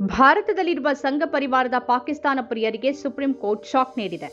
ಭಾರತದಲ್ಲಿರುವ ಸಂಘ ಪರಿವಾರದ ಪಾಕಿಸ್ತಾನ ಪ್ರಿಯರಿಗೆ ಸುಪ್ರೀಂ ಕೋರ್ಟ್ ಶಾಕ್ ನೀಡಿದೆ.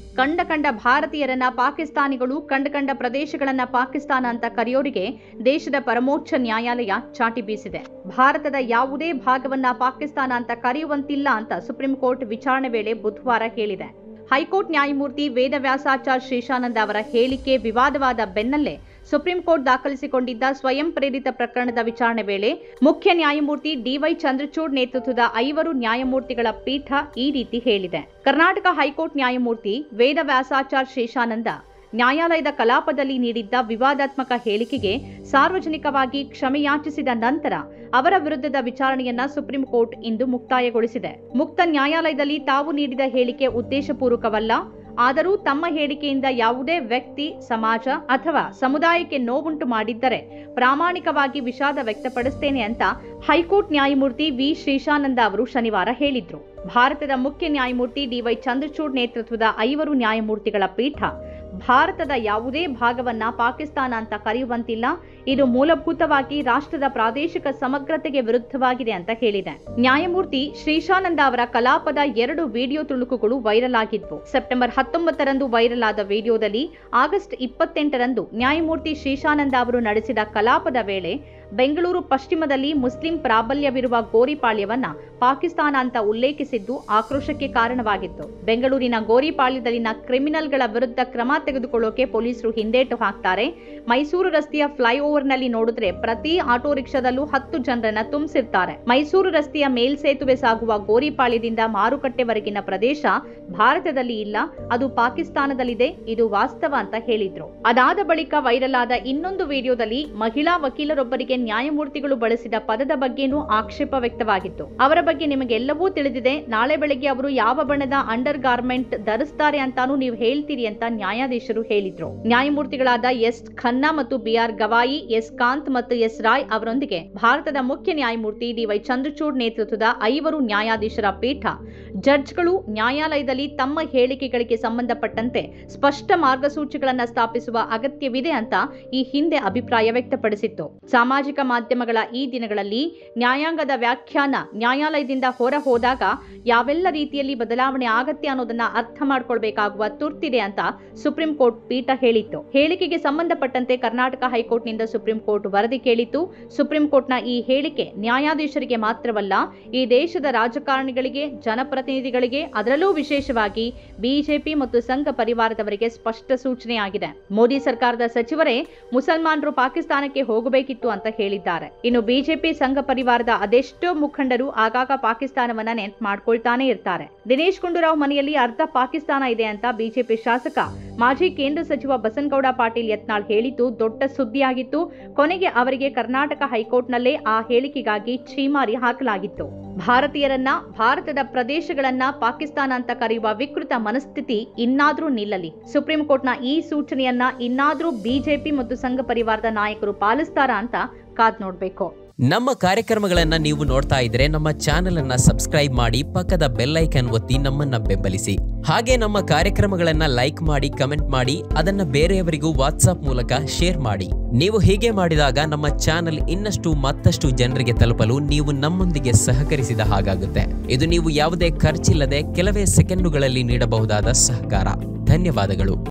ಕಂಡ ಭಾರತೀಯರನ್ನ ಪಾಕಿಸ್ತಾನಿಗಳು, ಕಂಡ ಪ್ರದೇಶಗಳನ್ನ ಪಾಕಿಸ್ತಾನ ಅಂತ ಕರೆಯೋರಿಗೆ ದೇಶದ ಪರಮೋಚ್ಚ ನ್ಯಾಯಾಲಯ ಚಾಟಿ ಬೀಸಿದೆ. ಭಾರತದ ಯಾವುದೇ ಭಾಗವನ್ನ ಪಾಕಿಸ್ತಾನ ಅಂತ ಕರೆಯುವಂತಿಲ್ಲ ಅಂತ ಸುಪ್ರೀಂ ಕೋರ್ಟ್ ವಿಚಾರಣೆ ವೇಳೆ ಬುಧವಾರ ಹೇಳಿದೆ. ಹೈಕೋರ್ಟ್ ನ್ಯಾಯಮೂರ್ತಿ ವೇದವ್ಯಾಸಾಚಾರ್ ಶೇಷಾನಂದ ಅವರ ಹೇಳಿಕೆ ವಿವಾದವಾದ ಬೆನ್ನಲ್ಲೇ ಸುಪ್ರೀಂ ಕೋರ್ಟ್ ದಾಖಲಿಸಿಕೊಂಡಿದ್ದ ಸ್ವಯಂ ಪ್ರೇರಿತ ಪ್ರಕರಣದ ವಿಚಾರಣೆ ವೇಳೆ ಮುಖ್ಯ ನ್ಯಾಯಮೂರ್ತಿ ಡಿವೈ ಚಂದ್ರಚೂಡ್ ನೇತೃತ್ವದ 5 ನ್ಯಾಯಮೂರ್ತಿಗಳ ಪೀಠ ಈ ರೀತಿ ಹೇಳಿದೆ. ಕರ್ನಾಟಕ ಹೈಕೋರ್ಟ್ ನ್ಯಾಯಮೂರ್ತಿ ವೇದವ್ಯಾಸಾಚಾರ್ ಶೇಷಾನಂದ ನ್ಯಾಯಾಲಯದ ಕಲಾಪದಲ್ಲಿ ನೀಡಿದ್ದ ವಿವಾದಾತ್ಮಕ ಹೇಳಿಕೆಗೆ ಸಾರ್ವಜನಿಕವಾಗಿ ಕ್ಷಮೆಯಾಚಿಸಿದ ನಂತರ ಅವರ ವಿರುದ್ಧದ ವಿಚಾರಣೆಯನ್ನ ಸುಪ್ರೀಂ ಕೋರ್ಟ್ ಇಂದು ಮುಕ್ತಾಯಗೊಳಿಸಿದೆ. ಮುಕ್ತ ನ್ಯಾಯಾಲಯದಲ್ಲಿ ತಾವು ನೀಡಿದ ಹೇಳಿಕೆ ಉದ್ದೇಶಪೂರ್ವಕವಲ್ಲ, ಆದರೂ ತಮ್ಮ ಹೇಳಿಕೆಯಿಂದ ಯಾವುದೇ ವ್ಯಕ್ತಿ, ಸಮಾಜ ಅಥವಾ ಸಮುದಾಯಕ್ಕೆ ನೋವುಂಟು ಮಾಡಿದ್ದರೆ ಪ್ರಾಮಾಣಿಕವಾಗಿ ವಿಷಾದ ವ್ಯಕ್ತಪಡಿಸುತ್ತೇನೆ ಅಂತ ಹೈಕೋರ್ಟ್ ನ್ಯಾಯಮೂರ್ತಿ ವಿ ಶೇಷಾನಂದ ಅವರು ಶನಿವಾರ ಹೇಳಿದ್ರು. ಭಾರತದ ಮುಖ್ಯ ನ್ಯಾಯಮೂರ್ತಿ ಡಿವೈ ಚಂದ್ರಚೂಡ್ ನೇತೃತ್ವದ 5 ನ್ಯಾಯಮೂರ್ತಿಗಳ ಪೀಠ ಭಾರತದ ಯಾವುದೇ ಭಾಗವನ್ನ ಪಾಕಿಸ್ತಾನ ಅಂತ ಕರೆಯುವಂತಿಲ್ಲ, ಇದು ಮೂಲಭೂತವಾಗಿ ರಾಷ್ಟ್ರದ ಪ್ರಾದೇಶಿಕ ಸಮಗ್ರತೆಗೆ ವಿರುದ್ಧವಾಗಿದೆ ಅಂತ ಹೇಳಿದೆ. ನ್ಯಾಯಮೂರ್ತಿ ಶೇಷಾನಂದ ಅವರ ಕಲಾಪದ 2 ವಿಡಿಯೋ ತುಣುಕುಗಳು ವೈರಲ್ ಆಗಿದ್ವು. ಸೆಪ್ಟೆಂಬರ್ 19ರಂದು ವೈರಲ್ ಆದ ವಿಡಿಯೋದಲ್ಲಿ ಆಗಸ್ಟ್ 28ರಂದು ನ್ಯಾಯಮೂರ್ತಿ ಶೇಷಾನಂದ ಅವರು ನಡೆಸಿದ ಕಲಾಪದ ವೇಳೆ ಬೆಂಗಳೂರು ಪಶ್ಚಿಮದಲ್ಲಿ ಮುಸ್ಲಿಂ ಪ್ರಾಬಲ್ಯವಿರುವ ಗೋರಿಪಾಳ್ಯವನ್ನ ಪಾಕಿಸ್ತಾನ ಅಂತ ಉಲ್ಲೇಖಿಸಿದ್ದು ಆಕ್ರೋಶಕ್ಕೆ ಕಾರಣವಾಗಿತ್ತು. ಬೆಂಗಳೂರಿನ ಗೋರಿಪಾಳ್ಯದಲ್ಲಿನ ಕ್ರಿಮಿನಲ್ಗಳ ವಿರುದ್ಧ ಕ್ರಮ ತೆಗೆದುಕೊಳ್ಳೋಕೆ ಪೊಲೀಸರು ಹಿಂದೇಟು ಹಾಕ್ತಾರೆ. ಮೈಸೂರು ರಸ್ತೆಯ ಫ್ಲೈಓವರ್ನಲ್ಲಿ ನೋಡಿದ್ರೆ ಪ್ರತಿ ಆಟೋ ರಿಕ್ಷಾದಲ್ಲೂ 10 ಜನರನ್ನ ತುಂಬಿಸಿರ್ತಾರೆ. ಮೈಸೂರು ರಸ್ತೆಯ ಮೇಲ್ಸೇತುವೆ ಸಾಗುವ ಗೋರಿಪಾಳ್ಯದಿಂದ ಮಾರುಕಟ್ಟೆವರೆಗಿನ ಪ್ರದೇಶ ಭಾರತದಲ್ಲಿ ಇಲ್ಲ, ಅದು ಪಾಕಿಸ್ತಾನದಲ್ಲಿದೆ, ಇದು ವಾಸ್ತವ ಅಂತ ಹೇಳಿದ್ರು. ಅದಾದ ಬಳಿಕ ವೈರಲ್ ಆದ ಇನ್ನೊಂದು ವಿಡಿಯೋದಲ್ಲಿ ಮಹಿಳಾ ವಕೀಲರೊಬ್ಬರಿಗೆ ನ್ಯಾಯಮೂರ್ತಿಗಳು ಬಳಸಿದ ಪದದ ಬಗ್ಗೆನೂ ಆಕ್ಷೇಪ ವ್ಯಕ್ತವಾಗಿತ್ತು. ಅವರ ಬಗ್ಗೆ ನಿಮಗೆಲ್ಲವೂ ತಿಳಿದಿದೆ, ನಾಳೆ ಬೆಳಗ್ಗೆ ಅವರು ಯಾವ ಬಣ್ಣದ ಅಂಡರ್ ಗಾರ್ಮೆಂಟ್ ಧರಿಸ್ತಾರೆ ಅಂತಾನೂ ನೀವು ಹೇಳ್ತೀರಿ ಅಂತ ನ್ಯಾಯಾಧೀಶರು ಹೇಳಿದ್ರು. ನ್ಯಾಯಮೂರ್ತಿಗಳಾದ ಎಸ್ ಖನ್ನಾ ಮತ್ತು ಬಿಆರ್ ಗವಾಯಿ, ಎಸ್ ಕಾಂತ್ ಮತ್ತು ಎಸ್ ರಾಯ್ ಅವರೊಂದಿಗೆ ಭಾರತದ ಮುಖ್ಯ ನ್ಯಾಯಮೂರ್ತಿ ಡಿವೈ ಚಂದ್ರಚೂಡ್ ನೇತೃತ್ವದ 5 ನ್ಯಾಯಾಧೀಶರ ಪೀಠ ಜಡ್ಜ್ಗಳು ನ್ಯಾಯಾಲಯದಲ್ಲಿ ತಮ್ಮ ಹೇಳಿಕೆಗಳಿಗೆ ಸಂಬಂಧಪಟ್ಟಂತೆ ಸ್ಪಷ್ಟ ಮಾರ್ಗಸೂಚಿಗಳನ್ನು ಸ್ಥಾಪಿಸುವ ಅಗತ್ಯವಿದೆ ಅಂತ ಈ ಹಿಂದೆ ಅಭಿಪ್ರಾಯ ವ್ಯಕ್ತಪಡಿಸಿತ್ತು. ಸಾಮಾಜಿಕ ಮಾಧ್ಯಮಗಳ ಈ ದಿನಗಳಲ್ಲಿ ನ್ಯಾಯಾಂಗದ ವ್ಯಾಖ್ಯಾನ ನ್ಯಾಯಾಲಯದಿಂದ ಹೊರ ಹೋದಾಗ ಯಾವೆಲ್ಲ ರೀತಿಯಲ್ಲಿ ಬದಲಾವಣೆ ಆಗತ್ತೆ ಅನ್ನೋದನ್ನ ಅರ್ಥ ಮಾಡ್ಕೊಳ್ಬೇಕಾಗುವ ತುರ್ತಿದೆ ಅಂತ ಸುಪ್ರೀಂ ಕೋರ್ಟ್ ಪೀಠ ಹೇಳಿತ್ತು. ಹೇಳಿಕೆಗೆ ಸಂಬಂಧಪಟ್ಟಂತೆ ಕರ್ನಾಟಕ ಹೈಕೋರ್ಟ್ನಿಂದ ಸುಪ್ರೀಂ ಕೋರ್ಟ್ ವರದಿ ಕೇಳಿತ್ತು. ಸುಪ್ರೀಂ ಕೋರ್ಟ್ನ ಈ ಹೇಳಿಕೆ ನ್ಯಾಯಾಧೀಶರಿಗೆ ಮಾತ್ರವಲ್ಲ, ಈ ದೇಶದ ರಾಜಕಾರಣಿಗಳಿಗೆ, ಜನಪ್ರತಿನಿಧಿಗಳಿಗೆ, ಅದರಲ್ಲೂ ವಿಶೇಷವಾಗಿ ಬಿಜೆಪಿ ಮತ್ತು ಸಂಘ ಪರಿವಾರದವರಿಗೆ ಸ್ಪಷ್ಟ ಸೂಚನೆಯಾಗಿದೆ. ಮೋದಿ ಸರ್ಕಾರದ ಸಚಿವರೇ ಮುಸಲ್ಮಾನರು ಪಾಕಿಸ್ತಾನಕ್ಕೆ ಹೋಗಬೇಕಿತ್ತು ಅಂತ ಹೇಳಿದ್ದಾರೆ. ಇನ್ನು ಬಿಜೆಪಿ ಸಂಘ ಪರಿವಾರದ ಅದೆಷ್ಟೋ ಮುಖಂಡರು ಆಗಾಗ ಪಾಕಿಸ್ತಾನವನ್ನ ನೆನ್ಪು ಮಾಡ್ಕೊಳ್ತಾನೆ ಇರ್ತಾರೆ. ದಿನೇಶ್ ಗುಂಡೂರಾವ್ ಮನೆಯಲ್ಲಿ ಅರ್ಧ ಪಾಕಿಸ್ತಾನ ಇದೆ ಅಂತ ಬಿಜೆಪಿ ಶಾಸಕ ಮಾಜಿ ಕೇಂದ್ರ ಸಚಿವ ಬಸನಗೌಡ ಪಾಟೀಲ್ ಯತ್ನಾಳ್ ಹೇಳಿದ್ದು ದೊಡ್ಡ ಸುದ್ದಿಯಾಗಿತ್ತು. ಕೊನೆಗೆ ಅವರಿಗೆ ಕರ್ನಾಟಕ ಹೈಕೋರ್ಟ್ನಲ್ಲೇ ಆ ಹೇಳಿಕೆಗಾಗಿ ಛೀಮಾರಿ ಹಾಕಲಾಗಿತ್ತು. ಭಾರತೀಯರನ್ನ, ಭಾರತದ ಪ್ರದೇಶಗಳನ್ನ ಪಾಕಿಸ್ತಾನ ಅಂತ ಕರೆಯುವ ವಿಕೃತ ಮನಸ್ಥಿತಿ ಇನ್ನಾದ್ರೂ ನಿಲ್ಲಲಿ. ಸುಪ್ರೀಂ ಕೋರ್ಟ್ನ ಈ ಸೂಚನೆಯನ್ನ ಇನ್ನಾದ್ರೂ ಬಿಜೆಪಿ ಮತ್ತು ಸಂಘ ಪರಿವಾರದ ನಾಯಕರು ಪಾಲಿಸ್ತಾರಾ ಅಂತ ಕಾದ್ ನೋಡ್ಬೇಕು. ನಮ್ಮ ಕಾರ್ಯಕ್ರಮಗಳನ್ನ ನೀವು ನೋಡ್ತಾ ಇದ್ರೆ ನಮ್ಮ ಚಾನೆಲ್ ಅನ್ನ ಸಬ್ಸ್ಕ್ರೈಬ್ ಮಾಡಿ, ಪಕ್ಕದ ಬೆಲ್ ಐಕಾನ್ ಒತ್ತಿ ನಮ್ಮನ್ನ ಬೆಂಬಲಿಸಿ. ಹಾಗೆ ನಮ್ಮ ಕಾರ್ಯಕ್ರಮಗಳನ್ನ ಲೈಕ್ ಮಾಡಿ, ಕಮೆಂಟ್ ಮಾಡಿ, ಅದನ್ನ ಬೇರೆಯವರಿಗೂ ವಾಟ್ಸ್ಆಪ್ ಮೂಲಕ ಶೇರ್ ಮಾಡಿ. ನೀವು ಹೀಗೆ ಮಾಡಿದಾಗ ನಮ್ಮ ಚಾನೆಲ್ ಇನ್ನಷ್ಟು ಮತ್ತಷ್ಟು ಜನರಿಗೆ ತಲುಪಲು ನೀವು ನಮ್ಮೊಂದಿಗೆ ಸಹಕರಿಸಿದ ಹಾಗಾಗುತ್ತೆ. ಇದು ನೀವು ಯಾವುದೇ ಖರ್ಚಿಲ್ಲದೆ ಕೆಲವೇ ಸೆಕೆಂಡುಗಳಲ್ಲಿ ನೀಡಬಹುದಾದ ಸಹಕಾರ. ಧನ್ಯವಾದಗಳು.